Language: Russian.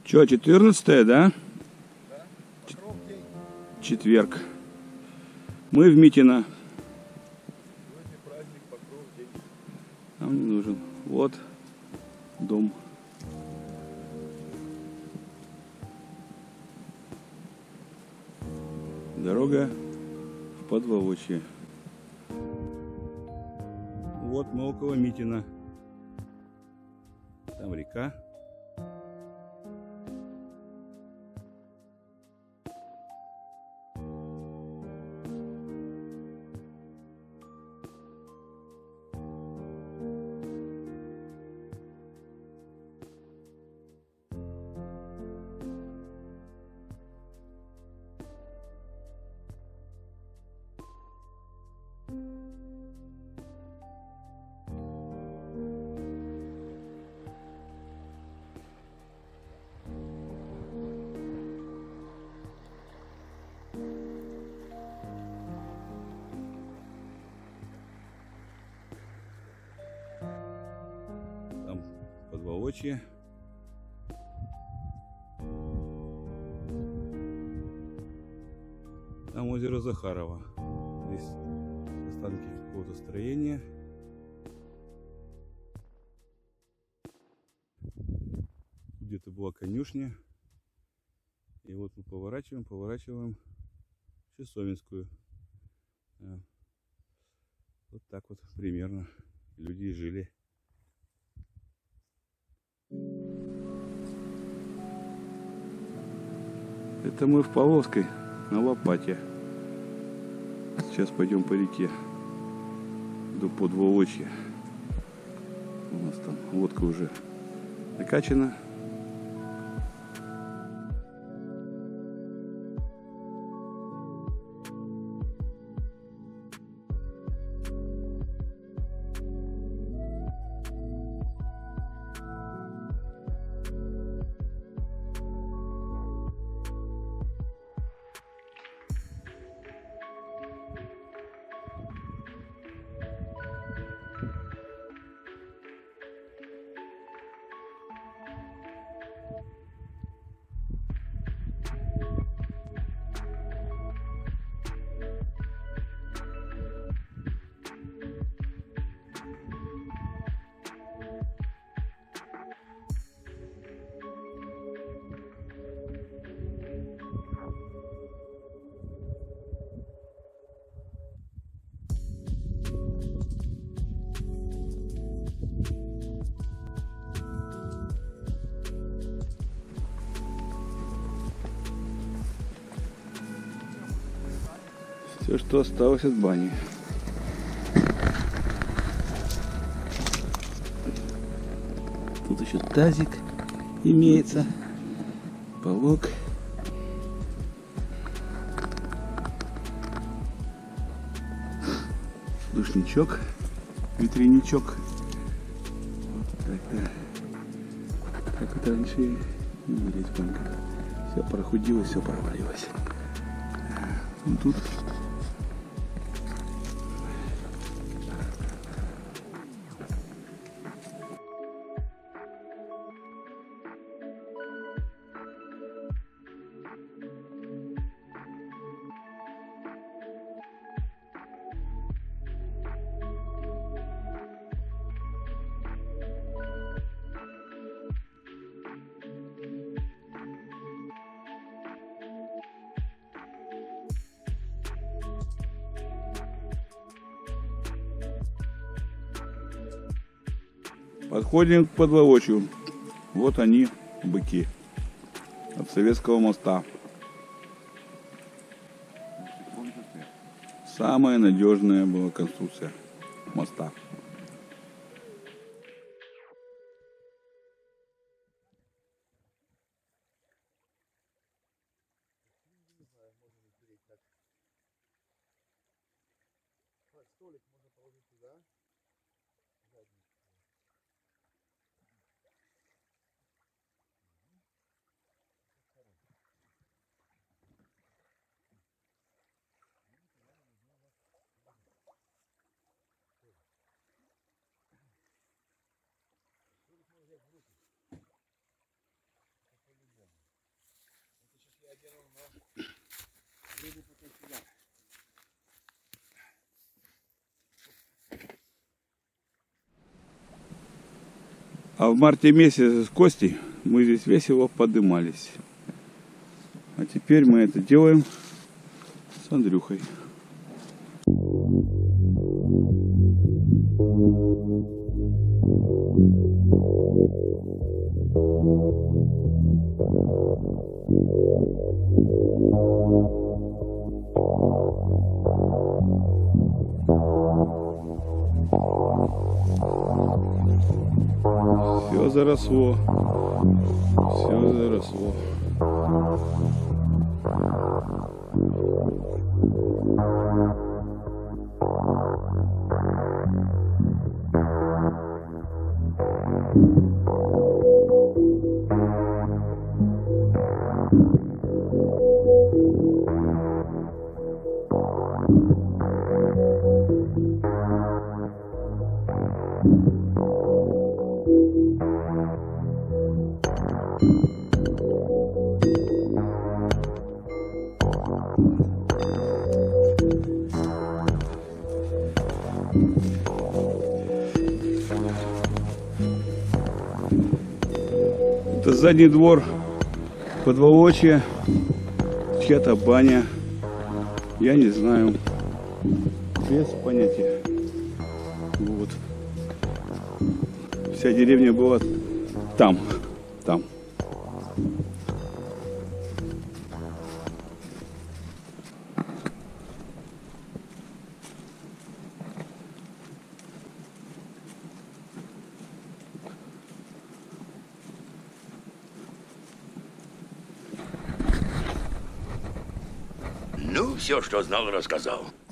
Че, 14-е, да? Четверг. Мы в Митино. Нам не нужен. Вот дом. Дорога в Подволочье. Вот мы около Митино. Там река. Там Подволочье. Там озеро Захарова. Здесь останки какого-то строения. Где-то была конюшня. И вот мы поворачиваем в Чесовинскую. Да. Вот так вот примерно люди и жили. Это мы в Павловской, на Лопате. Сейчас пойдем по реке до Подволочья. У нас там лодка уже накачана. Все, что осталось от бани. Тут еще тазик имеется, полок. Душничок, ветряничок. Вот так, да. Как это раньше не видеть банка. Все прохудилось, все провалилось. Ну, тут подходим к Подволочью. Вот они, быки от Советского моста. Самая надежная была конструкция моста. Столик можно положить туда. Столик можно взять в руки. А в марте месяце с Костей мы здесь весело подымались. А теперь мы это делаем с Андрюхой. Все заросло. Все заросло. Это задний двор Подволочья, чья-то баня, я не знаю, без понятия. Вот. Вся деревня была там. Ну, все, что знал, рассказал.